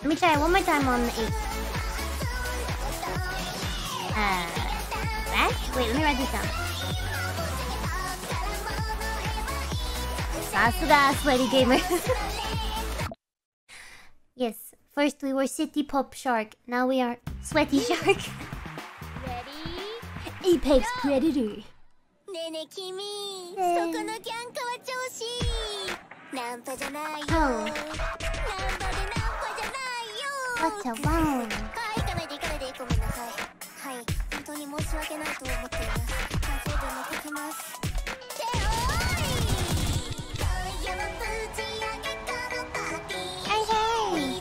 Let me try it one more time on the 8. Bash? Wait, let me write this down. Sasuga, sweaty gamer. Yes, first we were City Pop Shark, now we are Sweaty Shark. Ready? Apex Predator. Oh. What a wow. Hey, hey.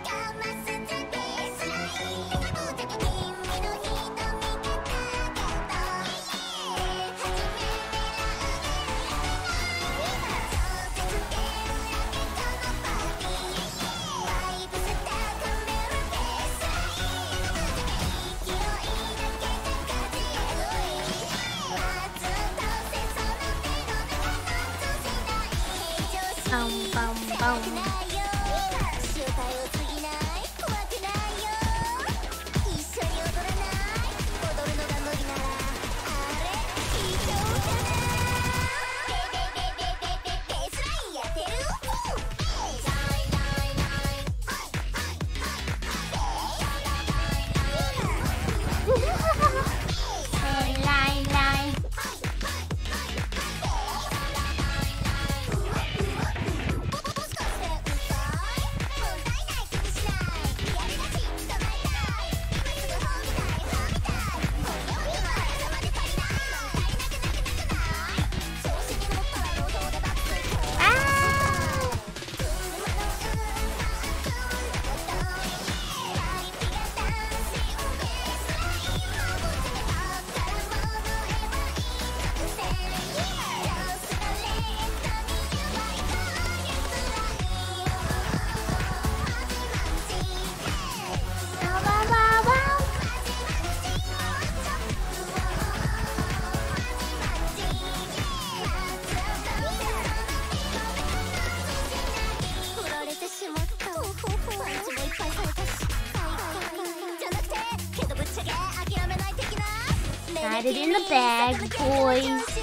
Got it in the bag, boys.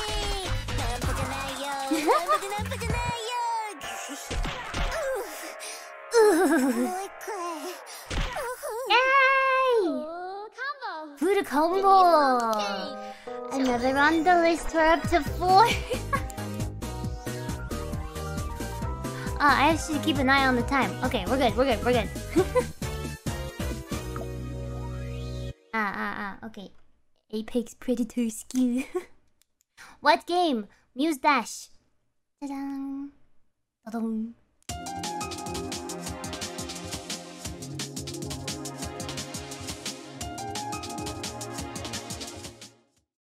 Yay! Food combo! Another on the list, we're up to 4. I have to keep an eye on the time. Okay, we're good. Okay. Apex Predator skill. What game? Muse Dash. Ta-da! Ta-da!